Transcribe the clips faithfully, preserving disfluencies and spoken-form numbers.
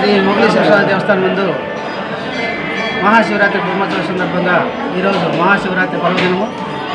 శ్రీ మొగలీశ్వర దేవస్థానం ముందు మహాశివరాత్రి బ్రహ్మోత్సవం సందర్భంగా ఈరోజు మహాశివరాత్రి పర్వదినము.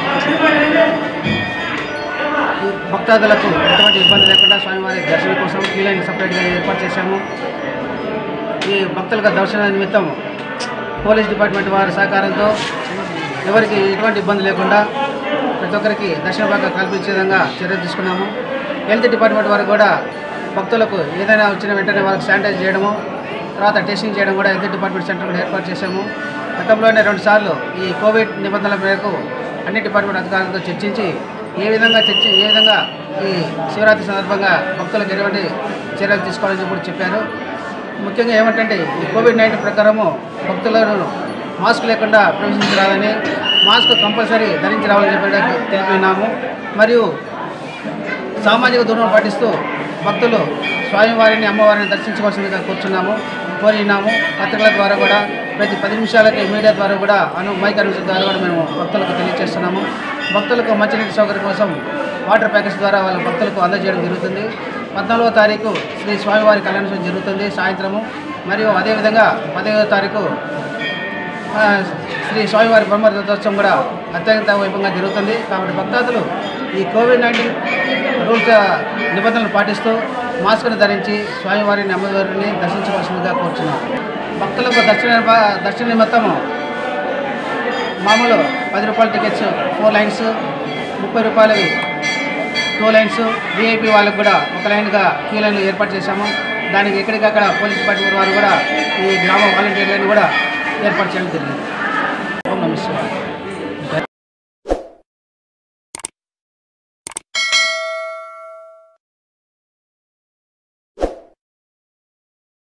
భక్తాదులకు ఎటువంటి ఇబ్బంది లేకుండా స్వామివారి దర్శనం కోసం క్యూ లైన్ సపరేట్గా ఏర్పాటు చేశాము. ఈ భక్తులకు దర్శన నిమిత్తం పోలీస్ డిపార్ట్మెంట్ వారి సహకారంతో ఎవరికి ఎటువంటి ఇబ్బంది లేకుండా ప్రతి ఒక్కరికి దర్శన భాగం కల్పించే విధంగా చర్యలు తీసుకున్నాము. హెల్త్ డిపార్ట్మెంట్ వారు కూడా భక్తులకు ఏదైనా వచ్చిన వెంటనే వాళ్ళకి శానిటైజ్ చేయడము, తర్వాత టెస్టింగ్ చేయడం కూడా హెల్త్ డిపార్ట్మెంట్ సెంటర్ కూడా ఏర్పాటు చేశాము. గతంలోనే రెండు సార్లు ఈ కోవిడ్ నిబంధనల మేరకు అన్ని డిపార్ట్మెంట్ అధికారులతో చర్చించి ఏ విధంగా చర్చి ఏ విధంగా ఈ శివరాత్రి సందర్భంగా భక్తులకు ఎటువంటి చర్యలు తీసుకోవాలని కూడా చెప్పారు. ముఖ్యంగా ఏమంటే ఈ కోవిడ్ నైన్టీన్ ప్రకారము భక్తులను మాస్క్ లేకుండా ప్రవేశించరాదని, మాస్క్ కంపల్సరీ ధరించి రావాలని చెప్పి తెలిపినాము. మరియు సామాజిక దూరం పాటిస్తూ భక్తులు స్వామివారిని అమ్మవారిని దర్శించుకోవాల్సిందిగా కూర్చున్నాము కోరినాము. పత్రికల ద్వారా కూడా ప్రతి పది నిమిషాలకి మీడియా ద్వారా కూడా అను మైక్ అనౌన్స్ ద్వారా కూడా మేము భక్తులకు తెలియజేస్తున్నాము. భక్తులకు మంచినీటి సౌకర్యం కోసం వాటర్ ప్యాకెట్స్ ద్వారా వాళ్ళ భక్తులకు అందజేయడం జరుగుతుంది. పద్నాలుగో తారీఖు శ్రీ స్వామివారి కళ్యాణోత్సవం జరుగుతుంది సాయంత్రము. మరియు అదేవిధంగా పదిహేనవ తారీఖు శ్రీ స్వామివారి బ్రహ్మరథోత్సవం కూడా అత్యంత వైభవంగా జరుగుతుంది. కాబట్టి భక్తాదులు ఈ కోవిడ్ నైన్టీన్ రూల్స్ నిబంధనలు పాటిస్తూ మాస్క్ను ధరించి స్వామివారిని అమ్మవారిని దర్శించవలసిందిగా కోరుచున్నాం. భక్తులకు దర్శన దర్శన నిమిత్తము మామూలు పది రూపాయల టికెట్స్ ఫోర్ లైన్స్, ముప్పై రూపాయలవి టూ లైన్స్, వీఐపీ వాళ్ళకు కూడా ఒక లైన్గా క్యూ లైన్లు ఏర్పాటు చేశాము. దానికి ఎక్కడికక్కడ పోలీస్ డిపార్ట్మెంట్ వారు కూడా ఈ గ్రామ వాలంటీర్లను కూడా ఏర్పాటు చేయడం జరిగింది. ఓం నమః శివాయ.